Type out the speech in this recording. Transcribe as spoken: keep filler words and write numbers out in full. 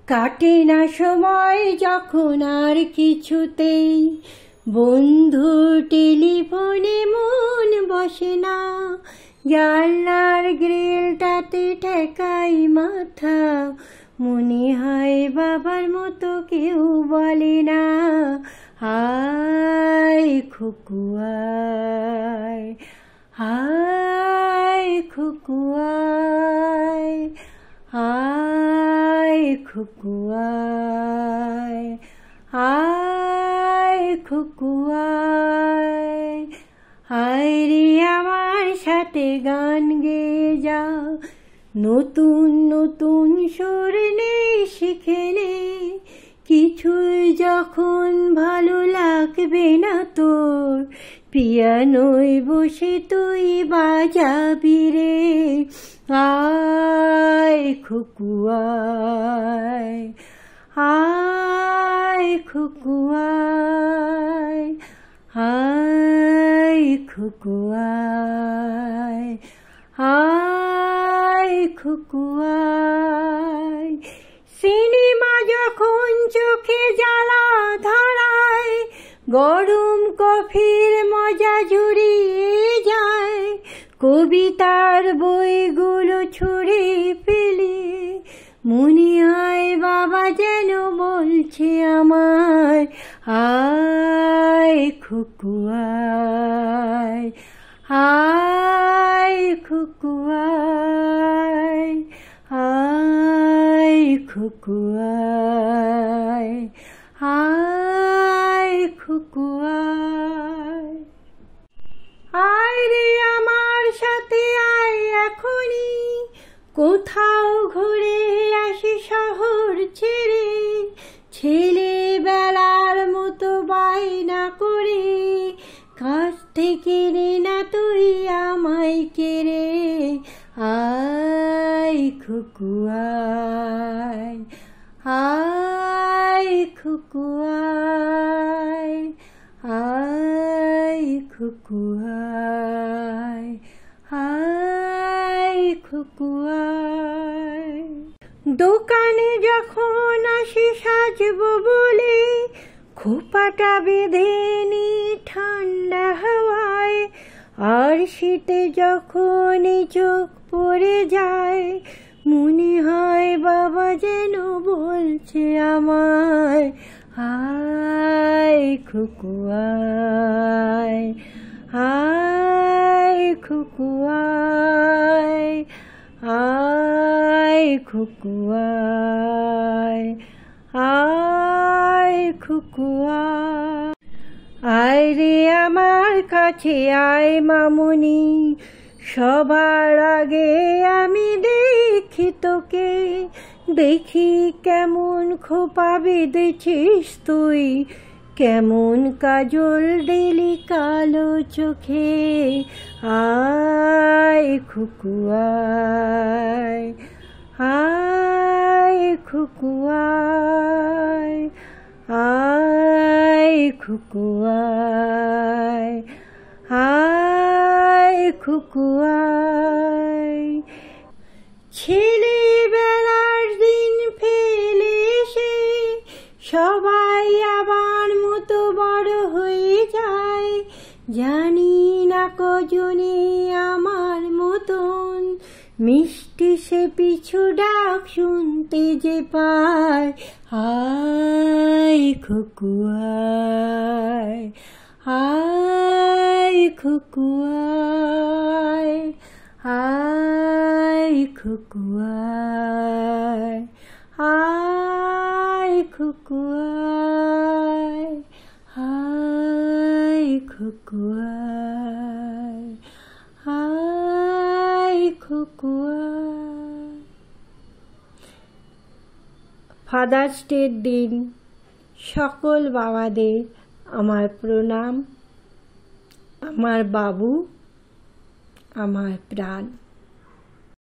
কাটে না সময় যখন আর কিছুতেই, বন্ধু টেলিফোনে মন বসে না, জানলার গ্রিলটাতে ঠেকাই মাথা, মনে হয় বাবার মতো কেউ বলে না, হায় খুকুয়ায়, হায় খুকুয়ায়, হায় খুকুয়ায়, হায় খুকুয়ায়। হায় রে আমার সাথে গান গেয়ে যাও, নতুন নতুন সুর নেই শিখে নে, কিছুই যখন ভালো লাগবে না তোর, পিয়ানোয় বসে তুই বাজাবি রে, আয় খুকুয়ায়, আয় খুকুয়ায়, আয় খুকুয়ায়, আয় খুকুয়ায়। সিনেমা যখন চোখে জ্বালা ধরায়, গরম কফির মজা জুড়িয়ে যায়, কবিতার বইগুলো ছুঁড়ে ফেলে, মনে হয় বাবা যেন বলছে আমায়, আয় খুকুয়ায়, আয় খুকুয়ায়, আয় খুকুয়ায়, আয় খুকুয়ায়। আয় রে আমার সাথে আয় এখনই, কোথাও ঘুরে আসি শহর ছেড়ে, ছেলেবেলার মতো বায়না করে, কাছ থেকে নে না তুই আমায় কেড়ে, আয় খুকুয়ায়, আয় খুকুয়ায়, আয় খুকুয়ায়, আয় খুকুয়ায়। দোকানে যখন আসি সাজবো বলে, খোপাটা বেঁধে নি ঠান্ডা হাওয়ায়, আর শীতে যখন চোখ পড়ে যায়, মনে হয় বাবা যেন বলছে আমায়, আয় খুকুয়ায়, আয় খুকুয়ায়, আয় খুকুয়ায়, আয় খুকুয়ায়। আয় রে আমার কাছে আয় মামুনি, সবার আগে আমি দেখি তোকে, দেখি কেমন খোপা বেঁধেছিস তুই, কেমন কাজল দিলি কালো চোখে, আয় খুকুয়ায়, আয় খুকুয়ায়, আয় খুকুয়ায়, আয় খুকুয়ায়। ছেলেবেলার দিন ফেলে এসে সবাই আবার মতো বড় হয়ে যায়, জানি না কজনে আমার মতন মিষ্টি সে পিছু ডাক শুনতে যে পায়, আয় খুকুয়ায়, আয় খুকুয়ায়, আয় খুকুয়ায়, আয় খুকুয়ায়, আয় খুকুয়ায়, আয় খুকুয়ায়। ফাদার্স ডের দিন সকল বাবাদের আমার প্রণাম। আমার বাবু আমার প্রাণ।